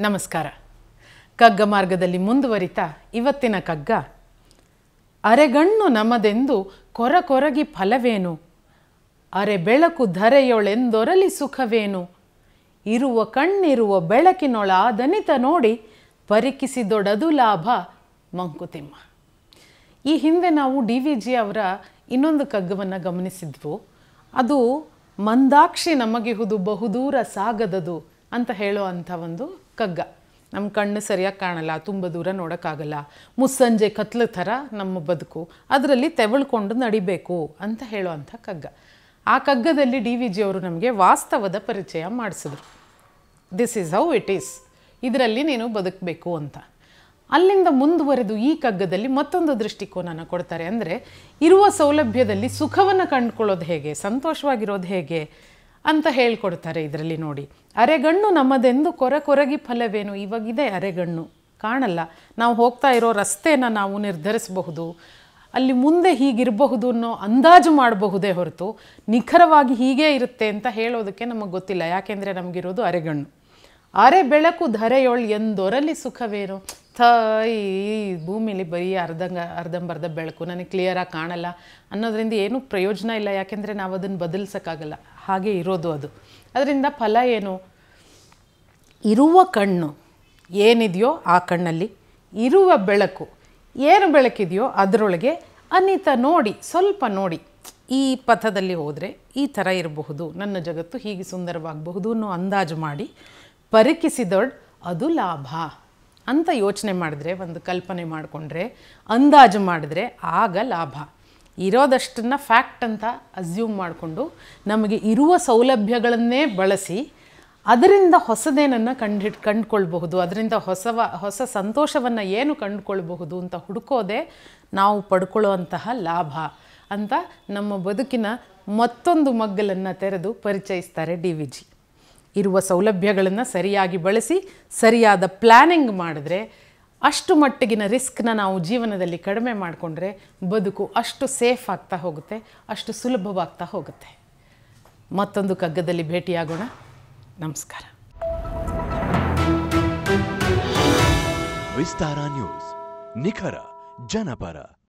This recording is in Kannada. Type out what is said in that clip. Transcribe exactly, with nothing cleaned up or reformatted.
ನಮಸ್ಕಾರ. ಕಗ್ಗ ಮಾರ್ಗದಲ್ಲಿ ಮುಂದುವರಿತಾ ಇವತ್ತಿನ ಕಗ್ಗ, ಅರೆಗಣ್ಣು ನಮದೆಂದು ಕೊರ ಕೊರಗಿ ಫಲವೇನು, ಅರೆ ಬೆಳಕು ಧರೆಯೊಳೆಂದೊರಲಿ ಸುಖವೇನು, ಇರುವ ಕಣ್ಣಿರುವ ಬೆಳಕಿನೊಳ ಆದನಿತ ನೋಡಿ ಪರಿಕಿಸಿದೊಡದು ಲಾಭ ಮಂಕುತಿಮ್ಮ. ಈ ಹಿಂದೆ ನಾವು ಡಿ ವಿ ಜಿ ಅವರ ಇನ್ನೊಂದು ಕಗ್ಗವನ್ನು ಗಮನಿಸಿದ್ವು. ಅದು ಮಂದಾಕ್ಷಿ ನಮಗಿಹುದು ಬಹುದೂರ ಸಾಗದದು ಅಂತ ಹೇಳೋ ಅಂಥ ಒಂದು ಕಗ್ಗ. ನಮ್ಮ ಕಣ್ಣು ಸರಿಯಾಗಿ ಕಾಣಲ್ಲ, ತುಂಬ ದೂರ ನೋಡೋಕ್ಕಾಗಲ್ಲ, ಮುಸ್ಸಂಜೆ ಕತ್ಲು ಥರ ನಮ್ಮ ಬದುಕು, ಅದರಲ್ಲಿ ತೆವಳ್ಕೊಂಡು ನಡಿಬೇಕು ಅಂತ ಹೇಳೋ ಅಂಥ ಕಗ್ಗ. ಆ ಕಗ್ಗದಲ್ಲಿ ಡಿ ವಿ ಜಿ ಅವರು ನಮಗೆ ವಾಸ್ತವದ ಪರಿಚಯ ಮಾಡಿಸಿದ್ರು. This is how it is, ಇದರಲ್ಲಿ ನೀನು ಬದುಕಬೇಕು ಅಂತ. ಅಲ್ಲಿಂದ ಮುಂದುವರೆದು ಈ ಕಗ್ಗದಲ್ಲಿ ಮತ್ತೊಂದು ದೃಷ್ಟಿಕೋನನ ಕೊಡ್ತಾರೆ. ಅಂದರೆ ಇರುವ ಸೌಲಭ್ಯದಲ್ಲಿ ಸುಖವನ್ನು ಕಂಡುಕೊಳ್ಳೋದು ಹೇಗೆ, ಸಂತೋಷವಾಗಿರೋದು ಹೇಗೆ ಅಂತ ಹೇಳ್ಕೊಡ್ತಾರೆ ಇದರಲ್ಲಿ. ನೋಡಿ, ಅರೆಗಣ್ಣು ನಮ್ಮದೆಂದು ಕೊರ ಕೊರಗಿ ಫಲವೇನು. ಇವಾಗಿದೆ ಅರೆಗಣ್ಣು, ಕಾಣಲ್ಲ. ನಾವು ಹೋಗ್ತಾ ಇರೋ ರಸ್ತೆನ ನಾವು ನಿರ್ಧರಿಸಬಹುದು, ಅಲ್ಲಿ ಮುಂದೆ ಹೀಗಿರಬಹುದು ಅನ್ನೋ ಅಂದಾಜು ಮಾಡಬಹುದೇ ಹೊರತು ನಿಖರವಾಗಿ ಹೀಗೇ ಇರುತ್ತೆ ಅಂತ ಹೇಳೋದಕ್ಕೆ ನಮಗೆ ಗೊತ್ತಿಲ್ಲ. ಯಾಕೆಂದರೆ ನಮಗಿರೋದು ಅರೆಗಣ್ಣು. ಅರೆ ಬೆಳಕು ಧರೆಯೊಳ್ ಎಂದೊರಲಿ ಸುಖವೇನು. ಥ ಈ ಭೂಮಿಲಿ ಬರೀ ಅರ್ಧಂಗ ಅರ್ಧಂಬರ್ಧ ಬೆಳಕು, ನನಗೆ ಕ್ಲಿಯರಾಗಿ ಕಾಣಲ್ಲ ಅನ್ನೋದ್ರಿಂದ ಏನೂ ಪ್ರಯೋಜನ ಇಲ್ಲ. ಯಾಕೆಂದರೆ ನಾವು ಅದನ್ನು ಬದಲಿಸೋಕ್ಕಾಗಲ್ಲ, ಹಾಗೆ ಇರೋದು ಅದು. ಅದರಿಂದ ಫಲ ಏನು? ಇರುವ ಕಣ್ಣು ಏನಿದೆಯೋ ಆ ಕಣ್ಣಲ್ಲಿ ಇರುವ ಬೆಳಕು, ಏನು ಬೆಳಕಿದೆಯೋ ಅದರೊಳಗೆ ಅನಿತ ನೋಡಿ, ಸ್ವಲ್ಪ ನೋಡಿ, ಈ ಪಥದಲ್ಲಿ ಹೋದರೆ ಈ ಥರ ಇರಬಹುದು, ನನ್ನ ಜಗತ್ತು ಹೀಗೆ ಸುಂದರವಾಗಬಹುದು ಅನ್ನೋ ಅಂದಾಜು ಮಾಡಿ ಪರಿಕಿಸಿದೊಡ್ ಅದು ಲಾಭ ಅಂತ ಯೋಚನೆ ಮಾಡಿದ್ರೆ, ಒಂದು ಕಲ್ಪನೆ ಮಾಡಿಕೊಂಡ್ರೆ, ಅಂದಾಜು ಮಾಡಿದ್ರೆ ಆಗ ಲಾಭ. ಇರೋದಷ್ಟನ್ನು ಫ್ಯಾಕ್ಟ್ ಅಂತ ಅಸ್ಯೂಮ್ ಮಾಡಿಕೊಂಡು ನಮಗೆ ಇರುವ ಸೌಲಭ್ಯಗಳನ್ನೇ ಬಳಸಿ ಅದರಿಂದ ಹೊಸದೇನನ್ನು ಕಂಡು ಕಂಡುಕೊಳ್ಬಹುದು, ಅದರಿಂದ ಹೊಸವ ಹೊಸ ಸಂತೋಷವನ್ನು ಏನು ಕಂಡುಕೊಳ್ಬಹುದು ಅಂತ ಹುಡುಕೋದೇ ನಾವು ಪಡ್ಕೊಳ್ಳುವಂತಹ ಲಾಭ ಅಂತ ನಮ್ಮ ಬದುಕಿನ ಮತ್ತೊಂದು ಮಗ್ಗಲನ್ನು ತೆರೆದು ಪರಿಚಯಿಸ್ತಾರೆ ಡಿ ವಿ ಜಿ. ಇರುವ ಸೌಲಭ್ಯಗಳನ್ನು ಸರಿಯಾಗಿ ಬಳಸಿ ಸರಿಯಾದ ಪ್ಲ್ಯಾನಿಂಗ್ ಮಾಡಿದ್ರೆ, ಅಷ್ಟು ಮಟ್ಟಿಗಿನ ರಿಸ್ಕ್ನ ನಾವು ಜೀವನದಲ್ಲಿ ಕಡಿಮೆ ಮಾಡಿಕೊಂಡ್ರೆ ಬದುಕು ಅಷ್ಟು ಸೇಫ್ ಆಗ್ತಾ ಹೋಗುತ್ತೆ, ಅಷ್ಟು ಸುಲಭವಾಗ್ತಾ ಹೋಗುತ್ತೆ. ಮತ್ತೊಂದು ಕಗ್ಗದಲ್ಲಿ ಭೇಟಿಯಾಗೋಣ. ನಮಸ್ಕಾರ. ವಿಸ್ತಾರ ನ್ಯೂಸ್, ನಿಖರ ಜನಪರ.